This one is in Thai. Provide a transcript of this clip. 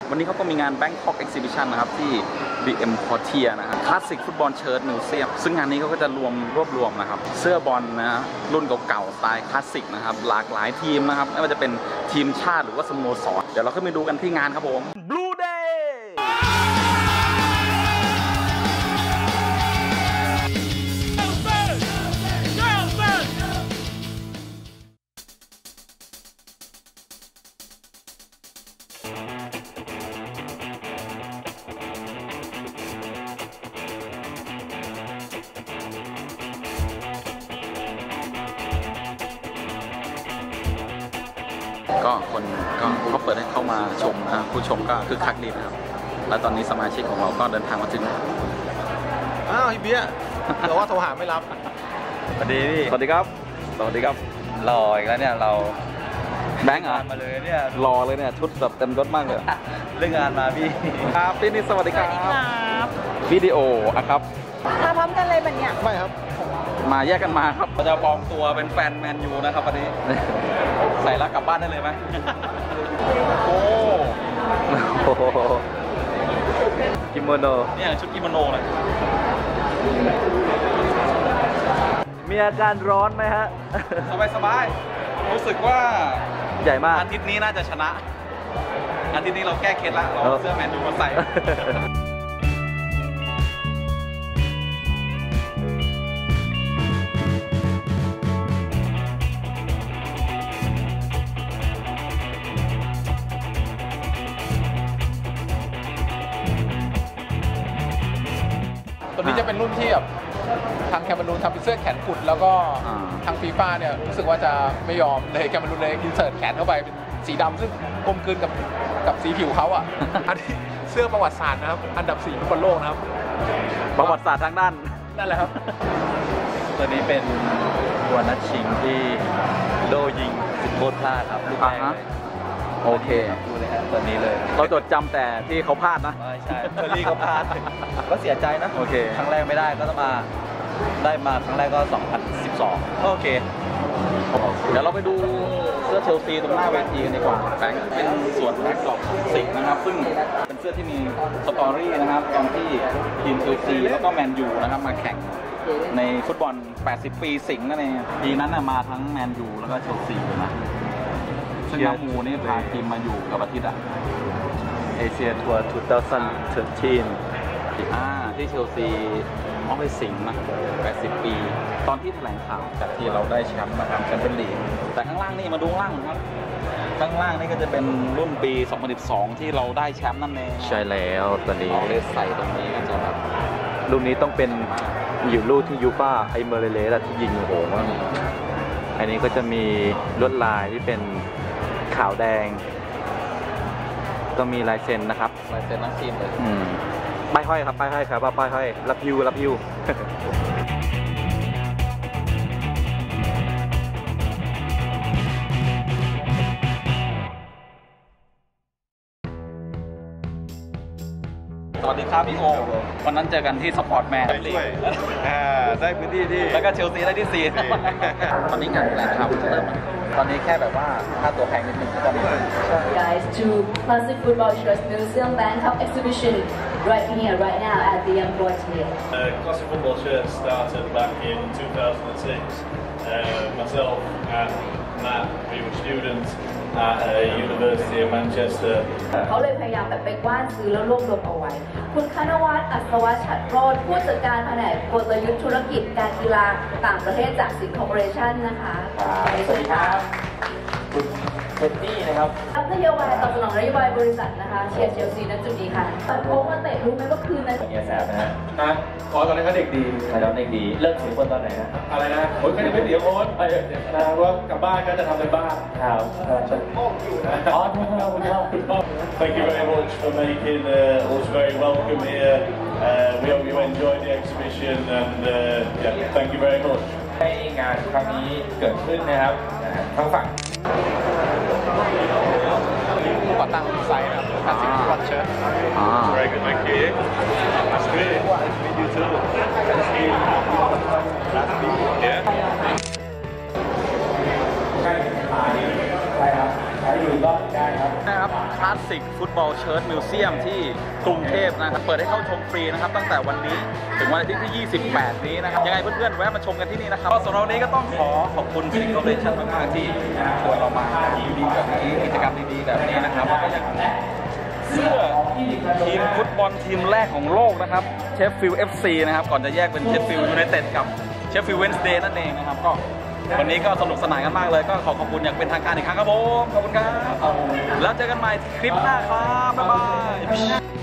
วันนี้เขาก็มีงาน Bangkok Exhibition นะครับที่ BM Quartier นะครับคลาสสิกฟุตบอลเชิ้ตมิวเซียมซึ่งงานนี้เขาก็จะรวบรวมนะครับเสื้อบอลนะรุ่นเก่าๆสไตล์คลาสสิกนะครับหลากหลายทีมนะครับไม่ว่าจะเป็นทีมชาติหรือว่าสโมสรเดี๋ยวเราขึ้นไปดูกันที่งานครับผม Blue Dayก็คนก็เขาเปิดให้เข้ามาชมนะผู้ชมก็คือคักดีนะครับและตอนนี้สมาชิกของเราก็เดินทางมาถึงอ้าวพี่เบี้ยแต่ว่าโทรหาไม่รับสวัสดีพี่สวัสดีครับสวัสดีครับรออีกแล้วเนี่ยเราแบงค์มาเลยเนี่ยรอเลยเนี่ยชุดแบบเต็มยศมากเลยเรื่องงานมาพี่ครับพี่นิดสวัสดีครับวิดีโออะครับมาพร้อมกันเลยแบบเนี้ยไม่ครับมาแยกกันมาครับเราจะปลอมตัวเป็นแฟนแมนยูนะครับวันนี้ใส่แล้วกลับบ้านได้เลยไหมโอ้กิโมโนเนี่ยชุดกิโมโนเลยมีอาการร้อนไหมฮะสบายรู้สึกว่าใหญ่มากอาทิตย์นี้น่าจะชนะอาทิตย์นี้เราแก้เคล็ดละเราเสื้อแมนยูมาใส่ตัวนี้จะเป็นรุ่นที่แบบทางแคมเบรูนทำเป็นเสื้อแขนกุดแล้วก็ทางฟีฟ่าเนี่ยรู้สึกว่าจะไม่ยอมเลยแคมเบรูนเลยอินเสิร์ตแขนเข้าไปเป็นสีดำซึ่งกลมกลืนกับสีผิวเขาอ่ะ อันนี้เสื้อประวัติศาสตร์นะครับอันดับ4ฟุตบอลโลกนะครับประวัติศาสตร์ทางด้านนั่นแหละครับตัวนี้เป็นตัวนัดชิงที่โดยิงจุดโทษพลาดครับลูกแรกเลยโอเคดูเลยฮะตัวนี้เลยเราจดจำแต่ที่เขาพลาดนะไม่ใช่เฟอร์รี่เขาพลาดก็เสียใจนะโอเคครั้งแรกไม่ได้ก็ต้องมาได้มาครั้งแรกก็2012โอเคเดี๋ยวเราไปดูเสื้อเชลซีตรงหน้าเวทีกันดีกว่าแบงค์เป็นส่วนแบ็คดรอปสิงนะครับซึ่งเป็นเสื้อที่มีสตอรี่นะครับตอนที่ทีมเชลซีแล้วก็แมนยูนะครับมาแข่งในฟุตบอล80ปีสิงนั่นเองปีนั้นมาทั้งแมนยูแล้วก็เชลซีนะซึ่งน้ำมูนี่พาทีมมาอยู่กับอาทิตย์เอเชียทัวร์2013 ที่เชลซีเอาไปสิงนะ80 ปีตอนที่แถลงข่าวจากที่เราได้แชมป์นะครับแชมเปี้ยนลีกแต่ข้างล่างนี่มาดูข้างล่างครับข้างล่างนี่ก็จะเป็นรุ่นปี2012ที่เราได้แชมป์นั่นเองใช่แล้วตอนนี้เราได้ใส่ตรงนี้ก็จะแบบลูกนี้ต้องเป็นอยู่ลูกที่ยูฟ่าไอเมอร์เลสที่ยิงโอ้โหมากอันนี้ก็จะมีลวดลายที่เป็นขาวแดงก็มีลายเซ็นนะครับลายเซ็นนักทีมเลยป้ายห้อยครับป้ายห้อยครับป้ายห้อยรับยูสวัสดีครับพี่โอวันนั้นเจอกันที่สปอร์ตแมนได้พื้นที่ที่แล้วก็เชลซีได้ที่4ตอนนี้งานแถลงข่าวจะเริ่มตอนนี้แค่แบบว่าค่าตัวแพงนิดนึงตอนนี้ Guys to Classic Football Shirts Museum Bangkok Exhibition right here right now at the Quartier. Classic Football Shirts started back in 2006. Myself and Matt, we were students at University of Manchester. เขาเลยพยายามแบบไปกว้านซื้อแล้วรวบรวมเอาไว้คุณคณวัฒน์อัศวฉัตรโรจน์ผู้จัดการแผนกกลยุทธ์ธุรกิจการกีฬาต่างประเทศจากสิงคอร์ปอเรชั่นนะคะสวัสดีครับคุณเท็ดดี้นะครับรับนโยบายตอบสนองนโยบายบริษัทนะคะเชียร์เชลซีณจุดนี้ค่ะปัดโค้งมาเตะรู้ไหมว่าคืนนั้นเนี่ยแสบนะฮะตอนนั้นเขาเด็กดีตอนเด็กดีเลิกเสียคนตอนไหนนะอะไรนะผมก็ยังไม่เสียโค้ชไปนะว่ากลับบ้านก็จะทำในบ้านครับอ๋อ Thank you very much for making us very welcome here. We hope you enjoyed the exhibition and yeah, thank you very much. ให้งานครั้งนี้เกิดขึ้นนะครับทั้งฝั่งก่อตั้งไซต์นะครับClassic Football Shirt. Very good, thank you. That's great. Nice to meet you too. Yeah. ใช่ครับใช้อยู่รอบได้ครับนะครับคลาส Classic Football Shirt Museum ที่กรุงเทพนะครับเปิดให้เข้าชมฟรีนะครับตั้งแต่วันนี้ถึงวันอาทิตย์ที่ 28 นี้นะครับยังไงเพื่อนๆแวะมาชมกันที่นี่นะครับสำหรับวันนี้ก็ต้องขอบคุณ City Corporation มากๆที่ชวนเรามาดีๆแบบนี้กิจกรรมดีๆแบบนี้นะครับแล้วก็ยังเสื้อทีมฟุตบอลทีมแรกของโลกนะครับเชฟฟิลด์ FC นะครับก่อนจะแยกเป็นเชฟฟิลด์ยูไนเต็ดกับเชฟฟิลด์เวนส์เดย์นั่นเองนะครับก็วันนี้ก็สนุกสนานกันมากเลยก็ขอบคุณอย่างเป็นทางการอีกครั้งครับผมขอบคุณครับแล้วเจอกันใหม่คลิปหน้าครับบ๊ายบาย